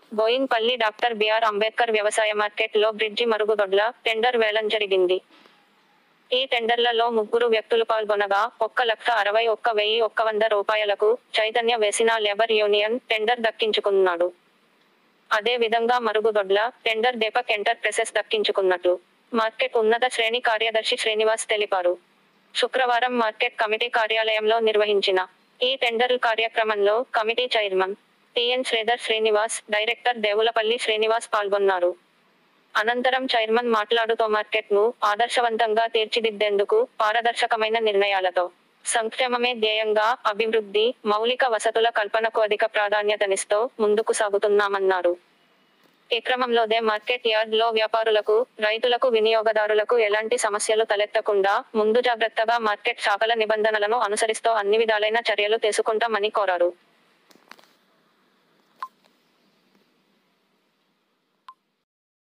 Boinpally doctor BR Ambedkar వ్యవసాయ మార్కెట్లో bridge మరుగుదొడ్ల టెండర్ వేలం జరిగింది. ఈ టెండర్లలో ముగ్గురు వ్యక్తులు పాల్గొనగా 1,61,100 రూపాయలకు చైతన్య వేసిన లేబర్ యూనియన్ టెండర్ దక్కించుకున్నాడు. అదే విధంగా మరుగుదొడ్ల టెండర్ దీపక్ ఎంటర్ప్రైసెస్ దక్కించుకున్నట్లు మార్కెట్ ఉన్నత శ్రేణి కార్యదర్శి శ్రీనివాస్ తెలిపారు. శుక్రవారం మార్కెట్ కమిటీ కార్యాలయంలో నిర్వహించిన ఈ టెండర్ కార్యక్రమంలో committee chairman TN Sridhar Srinivas, director Devulapalli Srinivas పాల్గొన్నారు. అనంతరం చైర్మన్ మాట్లాడుతూ మార్కెట్ను ఆదర్శవంతంగా తీర్చిదిద్దేందుకు పారదర్శకమైన నిర్ణయాలతో సంక్షేమమే ధ్యేయంగా అభివృద్ధి, మౌలిక వసతుల కల్పనకు అధిక ప్రాధాన్యతనిస్తూ ముందుకు సాగుతున్నామన్నారు. ఈ క్రమంలోదే మార్కెట్ యార్డ్ లో వ్యాపారులకు, రైతులకు, వినియోగదారులకు ఎలాంటి సమస్యలు తలెత్తకుండా ముందు జాగ్రత్తగా మార్కెట్ శాఖల నిబంధనలను అనుసరిస్తూ అన్ని విధాలైన చర్యలు తీసుకుంటామని కోరారు.